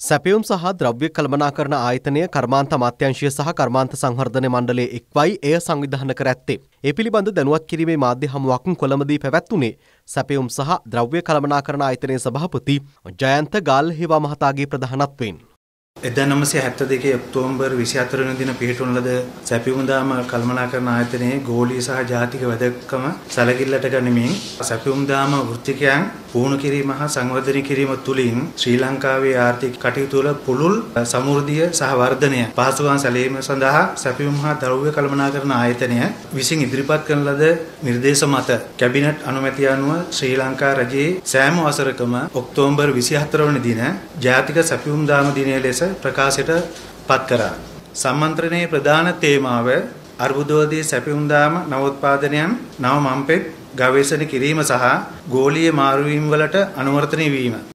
සැපයුම් සහ ද්‍රව්‍ය කළමනාකරණ ආයතනය කර්මාන්ත අමාත්‍යාංශය සහ කර්මාන්ත සංවර්ධන මණ්ඩලයේ එක්වයි එය සංවිධානය කර ඇත්තේ. ඒ පිළිබඳ දැනුවත් කිරීමේ මාධ්‍ය හමුවක් කොළඹදී පැවැත්වුණේ සැපයුම් සහ ද්‍රව්‍ය කළමනාකරණ ආයතනයේ සභාපති ජයන්ත ගාල්හේවා මහතාගේ ප්‍රධානත්වයෙන්. 1972 ඔක්තෝබර් 24 වෙනි දින පිහිටුවන ලද සැපයුම් දාම කළමනාකරණ ආයතනයේ ගෝලීය සහ ජාතික වැදගත්කම සැලකිල්ලට ගනිමින් සැපයුම් දාම වෘත්තිකයන් පුහුණු කිරීම හා සංවර්ධනය කිරීම තුළින් ශ්‍රී ලංකාවේ ආර්ථික කටයුතු වල පුළුල් සමෘද්ධිය සහ වර්ධනය පහසුකම් සැලීම සඳහා සැපයුම් හා ද්‍රව්‍ය කළමනාකරණ ආයතනය විසින් ඉදිරිපත් කරන ලද නිර්දේශ මත කැබිනට් අනුමැතිය අනුව ශ්‍රී ලංකා රජයේ සෑම වසරකම ඔක්තෝබර් 24 වෙනි දින ජාතික සැපයුම් දාම දිනය ලෙස ප්‍රකාශයට පත් කරා. සම්මන්ත්‍රණයේ ප්‍රධාන තේමාව අර්බුදෝදයේ සැපයුම් දාම නවෝත්පාදනයන් නව මම්පෙත් ගවේෂණ කිරීම සහ ගෝලීය මාරුවීම් වලට අනුවර්තනය වීම.